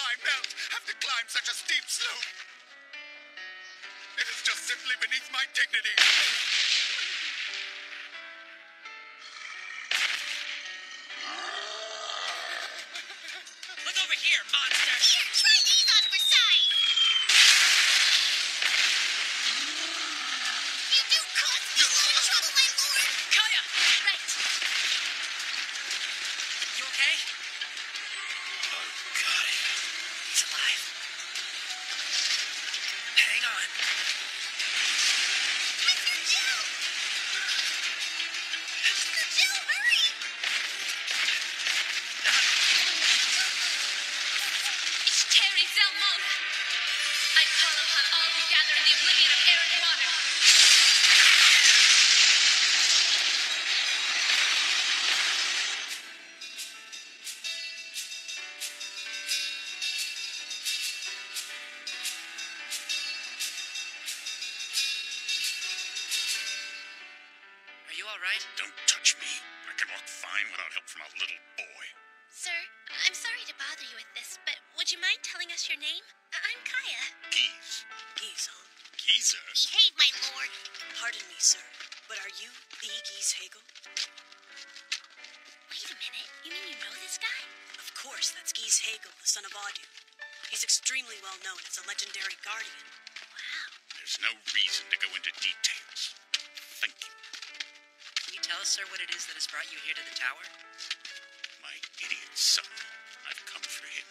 I melt, have to climb such a steep slope. It is just simply beneath my dignity. Look over here, monster! Here, try these on for size! You do cause me a lot of trouble, my lord! Kaya! Right. You okay? Oh, God. He's alive. Hang on. Mr. Jill! Mr. Jill, hurry! It's Terry Zelmona. I call upon all who gather in the oblivion of air and water. Are you all right? Don't touch me. I can walk fine without help from a little boy. Sir, I'm sorry to bother you with this, but would you mind telling us your name? I'm Kaya. Geese. Geese, huh? Geezer? Behave, my lord. Pardon me, sir, but are you the Geese Hagel? Wait a minute. You mean you know this guy? Of course, that's Geese Hagel, the son of Adu. He's extremely well known as a legendary guardian. Wow. There's no reason to go into details. Thank you. Can you tell us, sir, what it is that has brought you here to the tower? My idiot son. I've come for him.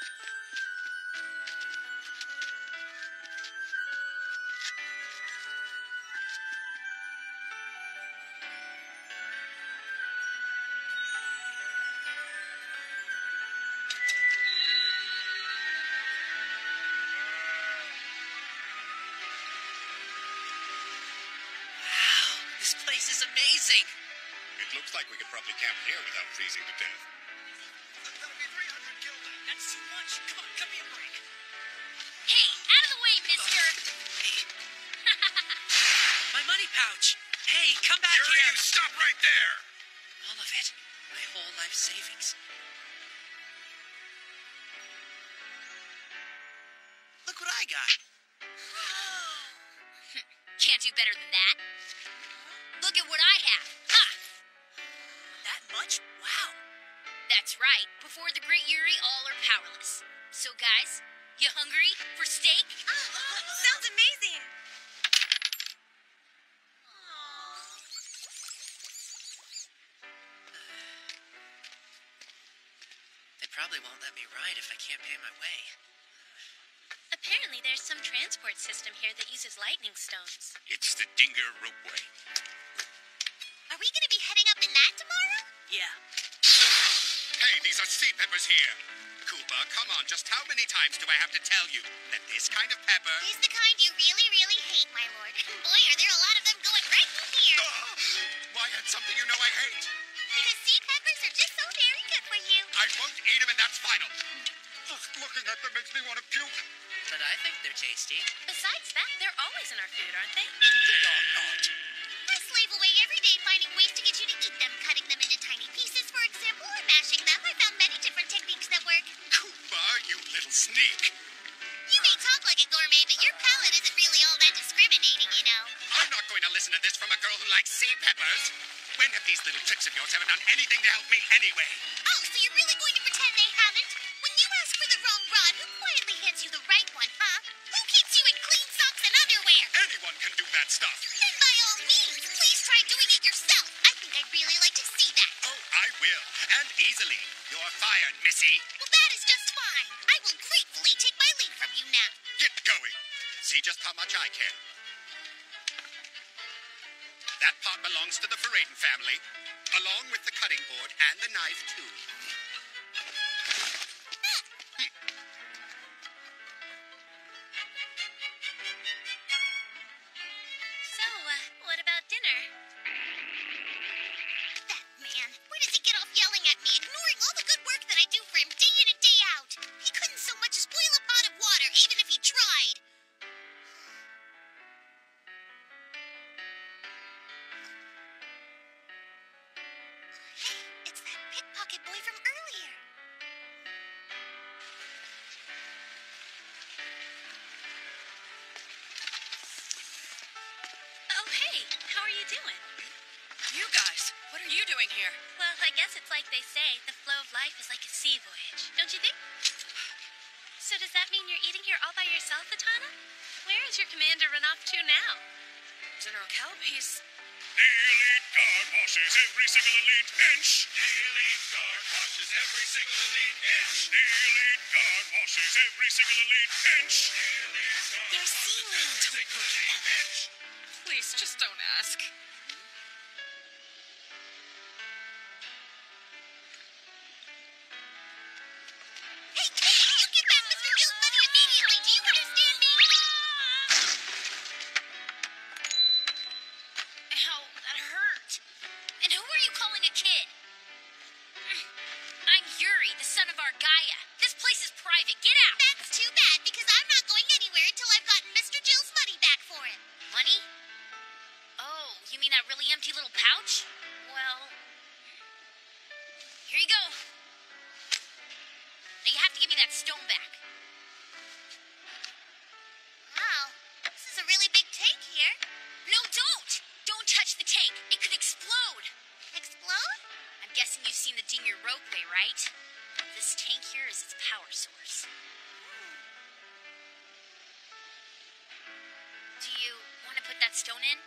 Wow, this place is amazing! It looks like we could probably camp here without freezing to death. That's too much. Come on, cut me a break. Hey, out of the way, mister! My money pouch! Hey, come back Yuri, here! you stop right there! All of it. My whole life savings. Look what I got. Can't do better than that. Look at what I have. Ha! That much? Wow. That's right. Before the great Yuri, all are powerless. So, guys, you hungry for steak? Sounds amazing. They probably won't let me ride if I can't pay my way. Apparently, there's some transport system here that uses lightning stones. It's the Dinger Ropeway. Are we going to be heading up in that tomorrow? Yeah. Hey, these are sea peppers here. Koopa, come on, just how many times do I have to tell you that this kind of pepper... Is the kind you really, really hate, my lord. Boy, are there a lot of them going right in here. Why add something you know I hate? Because sea peppers are just so very good for you. I won't eat them and that's final. Just looking at them makes me want to puke. But I think they're tasty. Besides that, they're always in our food, aren't they? They are not. I slave away every day finding ways to get you to eat them, cutting them into tiny pieces, for example, or mashing them. I found many different techniques that work. Koopa, you little sneak. You may talk like a gourmet, but your palate isn't really all that discriminating, you know. I'm not going to listen to this from a girl who likes sea peppers. When have these little tricks of yours ever done anything to help me anyway? Oh, so you're really going to pretend they haven't? When you ask for the wrong rod, who quietly hands you the right one, huh? Who keeps you in clean socks and underwear? Anyone can do that stuff. Then by all means, please try doing it yourself. I think I'd really like to see that. Oh, I will. And easily. You're fired, Missy. Well, that is just fine. I will gratefully take my leave from you now. Get going. See just how much I care. That pot belongs to the Faraden family, along with the cutting board and the knife, too. So, what about dinner? That man, where does he get off yelling at me, ignoring all the good work that I do for him day in and day out? He couldn't so much as boil a pot of water, even if he tried. Hey, it's that pickpocket boy from you doing? You guys, what are you doing here? Well, I guess it's like they say, the flow of life is like a sea voyage. Don't you think? So does that mean you're eating here all by yourself, Atana? Where is your commander run off to now? General Kelp, he's... The elite guard washes every single elite inch. The elite guard washes every single elite inch. The elite guard washes every single elite inch. The elite guard They're singing. washes every single elite inch. Please, just don't ask. Hey, you get back Mr. Gill's money immediately. Do you understand me? Ow, that hurt. And who are you calling a kid? I'm Yuri, the son of Argaia. This place is private. Get out. That's too bad, because I'm not going anywhere until I've gotten Mr. Gill's money back for him. Money? Oh, you mean that really empty little pouch? Well, here you go. Now you have to give me that stone back. Wow, this is a really big tank here. No, don't! Don't touch the tank. It could explode. Explode? I'm guessing you've seen the Dingir roadway, right? This tank here is its power source. Do you want to put that stone in?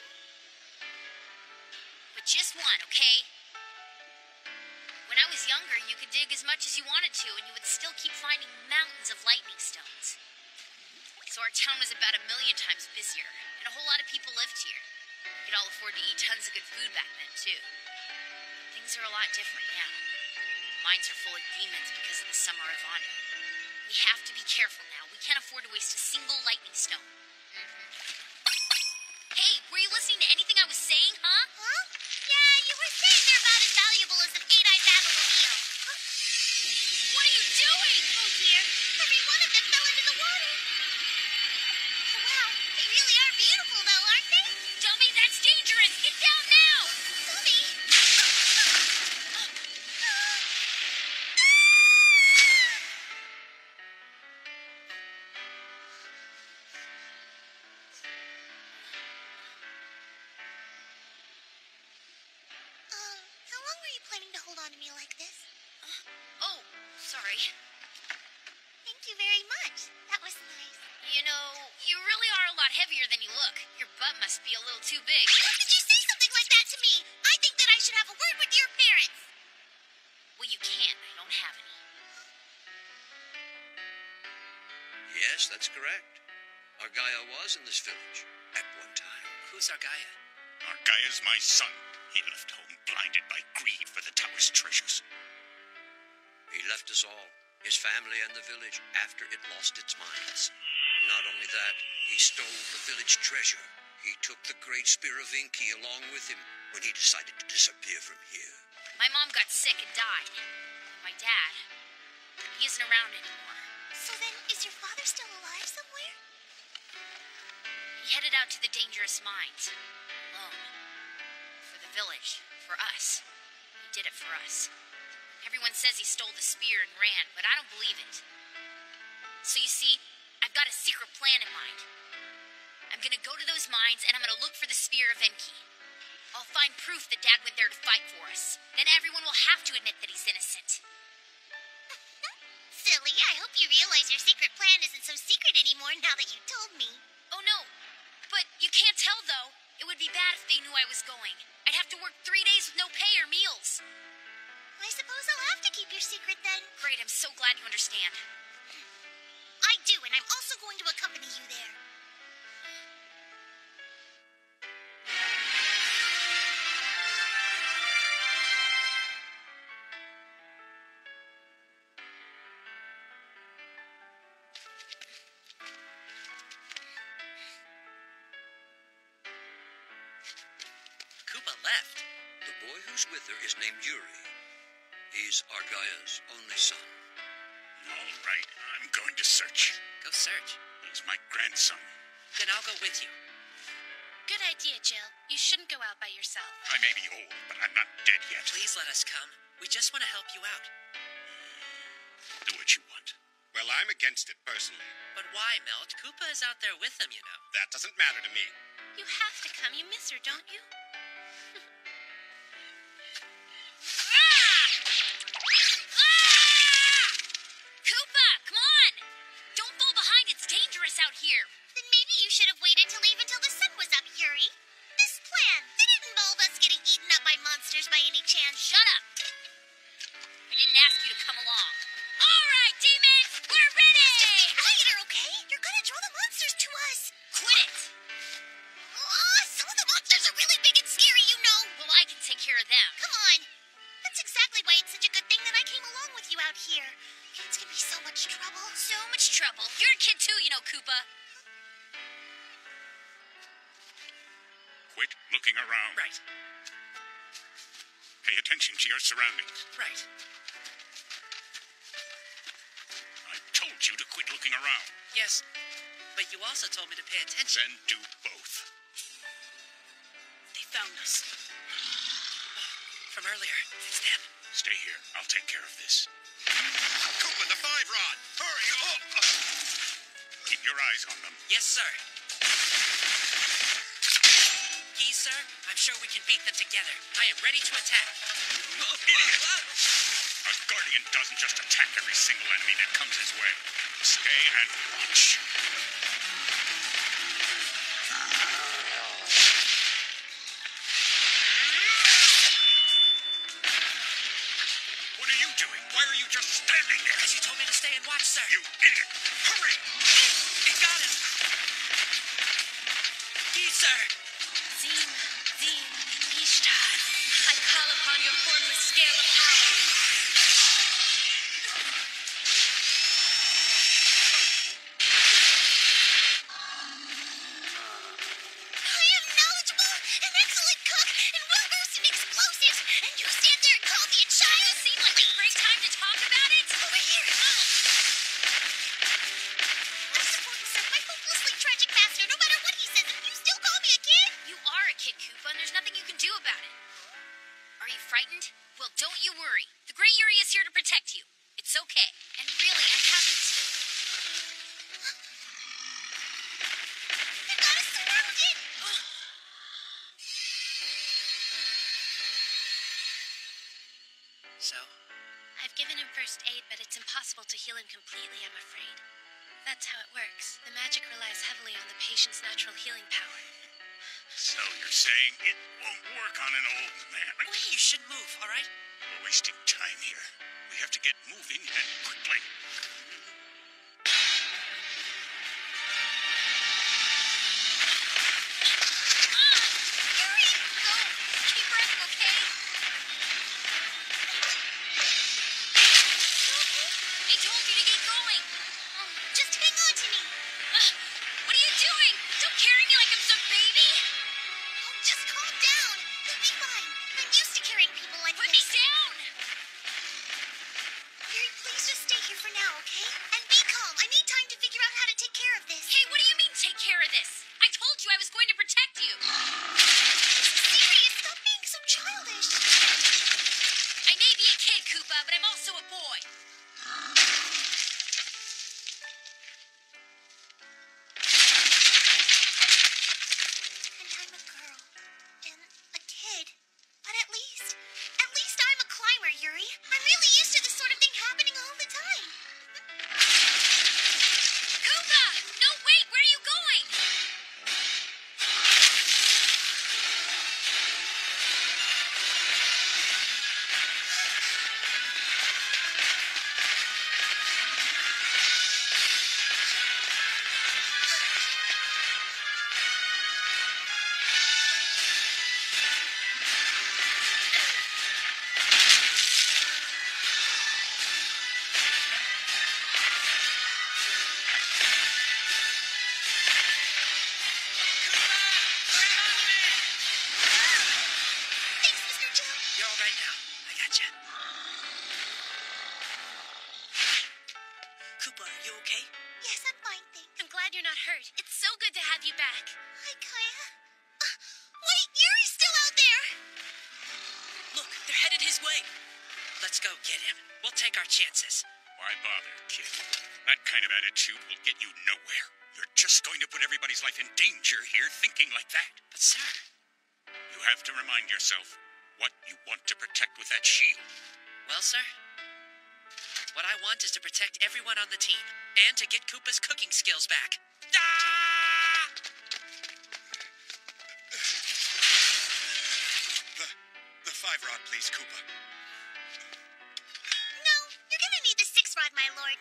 But just one, okay? When I was younger, you could dig as much as you wanted to, and you would still keep finding mountains of lightning stones. So our town was about 1 million times busier, and a whole lot of people lived here. We could all afford to eat tons of good food back then, too. Things are a lot different now. Mines are full of demons because of the Summer of Anu. We have to be careful now. We can't afford to waste a single lightning stone. Hey, were you listening to anything I was saying, huh? Huh? Yeah, you were saying they're about as valuable as an 8-eyed battle meal. What are you doing? Oh dear, every one of them fell into the water. Oh, wow, they really are beautiful though, aren't they? Dummy, that's dangerous. Get down now. Mommy. How long were you planning to hold on to me like this? Oh, sorry. Thank you very much. That was nice. You know, you really are a lot heavier than you look. Your butt must be a little too big. How could you say something like that to me? I think that I should have a word with your parents. Well, you can't. I don't have any. Yes, that's correct. Argaia was in this village at one time. Who's Argaia? Argaia's my son. He left home blinded by greed for the tower's treasures. He left us all, his family and the village, after it lost its mines. Not only that, he stole the village treasure. He took the Great Spear of Inky along with him when he decided to disappear from here. My mom got sick and died. My dad, he isn't around anymore. So then, is your father still alive somewhere? He headed out to the dangerous mines. Alone. For the village. For us. He did it for us. Everyone says he stole the spear and ran, but I don't believe it. So you see, I've got a secret plan in mind. I'm gonna go to those mines and I'm gonna look for the Spear of Enki. I'll find proof that Dad went there to fight for us. Then everyone will have to admit that he's innocent. Silly, I hope you realize your secret plan isn't so secret anymore now that you told me. Oh no, but you can't tell though. It would be bad if they knew I was going. I'd have to work 3 days with no pay or meals. I suppose I'll have to keep your secret then. Great, I'm so glad you understand. I do, and I'm also going to accompany you there. Koopa left. The boy who's with her is named Yuri. He's Argaia's only son. All right, I'm going to search. Go search. He's my grandson. Then I'll go with you. Good idea, Jill. You shouldn't go out by yourself. I may be old, but I'm not dead yet. Please let us come. We just want to help you out. Do what you want. Well, I'm against it, personally. But why, Melt? Koopa is out there with them, you know. That doesn't matter to me. You have to come. You miss her, don't you? Koopa, come on! Don't fall behind. It's dangerous out here. Then maybe you should have waited to leave until the sun was up, Yuri. This plan didn't involve us getting eaten up by monsters by any chance. Shut up. I didn't ask you to come along. All right, demons, we're ready! Quieter, okay? You're gonna draw the monsters to us. Quit it. Some of the monsters are really big and scary, you know. Well, I can take care of them. Come on. That's exactly why it's such a good thing that I came along with you out here. Kids can be so much trouble. So much trouble. You're a kid too, you know, Koopa. Quit looking around. Right, Pay attention to your surroundings. right. I told you to quit looking around. Yes, but you also told me to pay attention. Then do both. They found us. From earlier, it's them. Stay here. I'll take care of this. Koopa, the 5-rod! Hurry! Keep your eyes on them. Yes, sir. Geese, sir, I'm sure we can beat them together. I am ready to attack. Idiot! A guardian doesn't just attack every single enemy that comes his way. Stay and watch. What are you doing? Why are you just standing there? Because you told me to stay and watch, sir. You idiot! Hurry! He got him. Geese, sir. Zim, Ishtar. I call upon your formless scale of power. I am knowledgeable, an excellent cook, and well-versed in explosives. And you stand there and call me a child? Does it seem like a great time to talk about it? Over here. I support my hopelessly tragic master, no matter what he says, and you still call me a kid? You are a kid, Koopa, and there's nothing you can do about it. Are you frightened? Well, don't you worry. The Great Yuri is here to protect you. It's okay. And really, I'm happy to. They've got us surrounded. So, I've given him first aid, but it's impossible to heal him completely, I'm afraid. That's how it works. The magic relies heavily on the patient's natural healing power. So you're saying it won't work on an old man? wait, you should move, all right? We're wasting time here. We have to get moving and quickly. Yuri, go. Keep breath, okay? I told you to get going. Just hang on to me. What are you doing? Don't carry me like I'm some baby. Oh, just calm down. You'll be fine. I'm used to carrying people like Put me this. down. Yuri, please just stay here for now, okay? And be calm. I need time to figure out how to take care of this. Hey, what do you mean take care of this? I told you I was going to protect you. Serious, stop being so childish. I may be a kid, Koopa, but I'm also a boy. And I'm a girl. And a kid. But at least I'm a climber, Yuri. I'm really used to this sort of thing happening all the time. Koopa! No, wait, where are you going? Thanks, Mr. Joe. You're all right now. I gotcha. Koopa, are you okay? Yes, I'm fine, thanks. I'm glad you're not hurt. It's so good to have you back. Hi, Kaya. Wait, Yuri's still out there. Look, they're headed his way. Let's go get him. We'll take our chances. Why bother, kid? That kind of attitude will get you nowhere. You're just going to put everybody's life in danger here thinking like that. But, sir... You have to remind yourself what you want to protect with that shield. Well, sir, what I want is to protect everyone on the team and to get Koopa's cooking skills back. Ah! The 5-rod, please, Koopa. No, you're gonna need the 6-rod, my lord.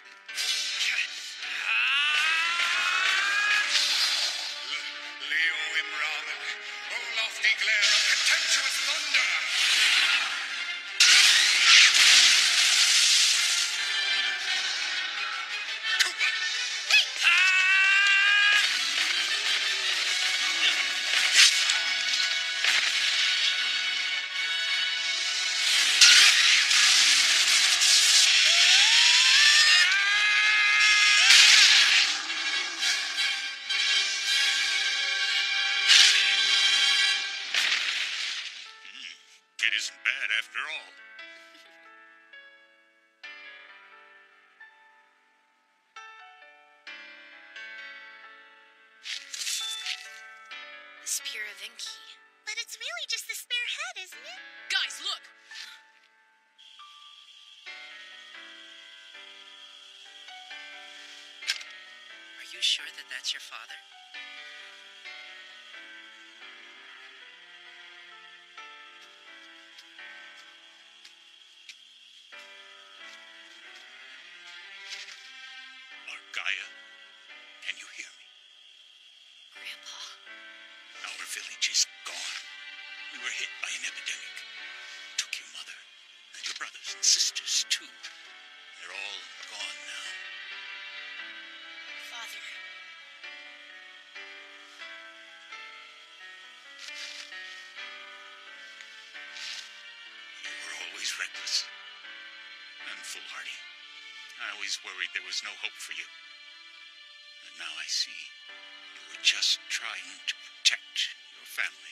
Leo Imramen, O lofty glare of contemptuous thunder! Koopa! It isn't bad after all. The Spear of Inky. But it's really just the spare head, isn't it? Guys, look! Are you sure that that's your father? Argaia, can you hear me? Grandpa. Our village is gone. We were hit by an epidemic. Took your mother, and your brothers and sisters, too. They're all gone now. Father. You were always reckless and foolhardy. I always worried there was no hope for you. And now I see you were just trying to protect your family.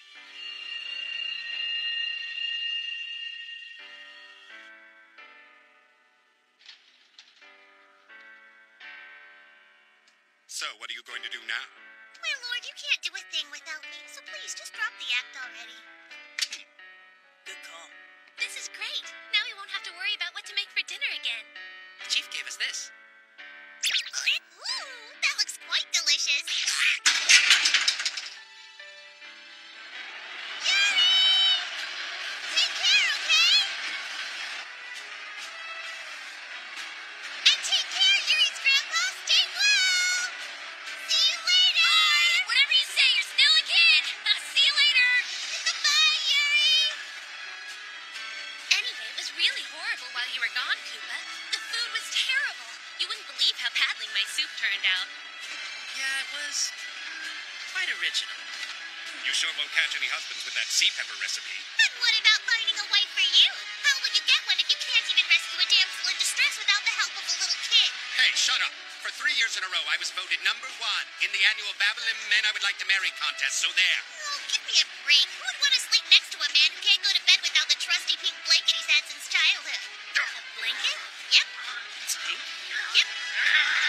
So, what are you going to do now? My lord, you can't do a thing without me, so please just drop the act already. Good call. This is great. Now we won't have to worry about what to make for dinner again. The chief gave us this. Ooh, that looks quite delicious. Yuri! Take care, okay? And take care, Yuri's grandpa. Stay well. See you later. Bye! Whatever you say, you're still a kid! See you later! Goodbye, Yuri. Anyway, it was really horrible while you were gone, Koopa. The food was terrible. You wouldn't believe how badly my soup turned out. Yeah, it was quite original. You sure won't catch any husbands with that sea pepper recipe. And what about finding a wife for you? How will you get one if you can't even rescue a damsel in distress without the help of a little kid? Hey, shut up. For 3 years in a row, I was voted #1 in the annual Babylon Men I Would Like to Marry contest, so there. Oh, give me a break. Who would want to sleep next to a man who can't go to bed without the trusty pink blanket he's had since childhood? A blanket? Yep. It's pink. Yep.